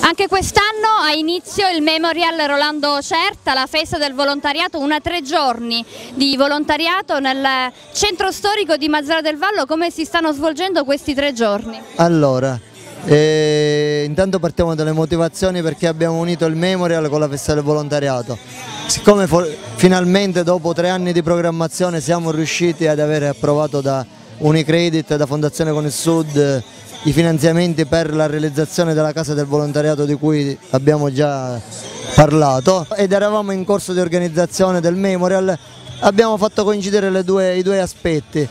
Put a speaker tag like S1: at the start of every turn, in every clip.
S1: Anche quest'anno ha inizio il Memorial Rolando Certa, la festa del volontariato, 3 giorni di volontariato nel centro storico di Mazara del Vallo. Come si stanno svolgendo questi 3 giorni?
S2: Allora, intanto partiamo dalle motivazioni perché abbiamo unito il Memorial con la festa del volontariato. Siccome finalmente dopo 3 anni di programmazione siamo riusciti ad avere approvato da Unicredit e da Fondazione Con il Sud i finanziamenti per la realizzazione della casa del volontariato di cui abbiamo già parlato ed eravamo in corso di organizzazione del Memorial, abbiamo fatto coincidere i due aspetti,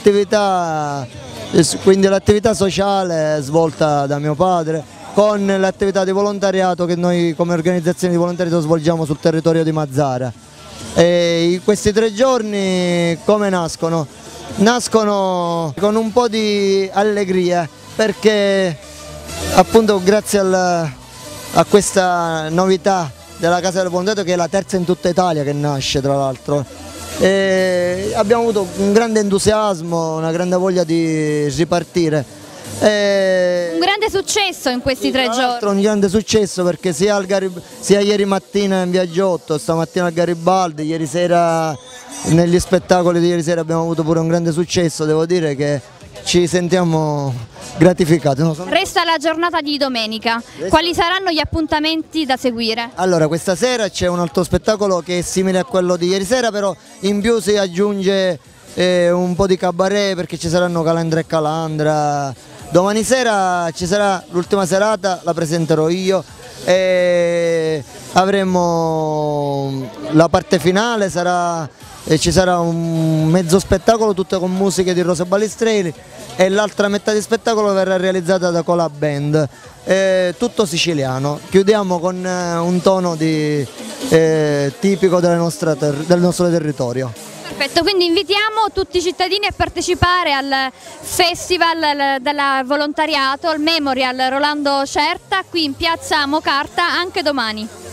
S2: quindi l'attività sociale svolta da mio padre con l'attività di volontariato che noi come organizzazione di volontariato svolgiamo sul territorio di Mazara. E questi 3 giorni come nascono? Nascono con un po' di allegria perché appunto grazie a questa novità della Casa del Volontariato, che è la terza in tutta Italia che nasce tra l'altro, abbiamo avuto un grande entusiasmo, una grande voglia di ripartire.
S1: Un grande successo in questi 3 giorni.
S2: Un grande successo perché sia ieri mattina in Via Giotto, stamattina al Garibaldi, ieri sera negli spettacoli di ieri sera abbiamo avuto pure un grande successo, devo dire che ci sentiamo gratificati.
S1: Resta la giornata di domenica, quali saranno gli appuntamenti da seguire?
S2: Allora, questa sera c'è un altro spettacolo che è simile a quello di ieri sera, però in più si aggiunge un po' di cabaret perché ci saranno Calandra e Calandra. Domani sera ci sarà l'ultima serata, la presenterò io e avremo la parte finale, ci sarà un mezzo spettacolo tutto con musiche di Rosa Balistrelli e l'altra metà di spettacolo verrà realizzata da Cola Band, tutto siciliano. Chiudiamo con un tono tipico del nostro territorio.
S1: Perfetto, quindi invitiamo tutti i cittadini a partecipare al Festival del Volontariato, al Memorial Rolando Certa, qui in piazza Mocarta anche domani.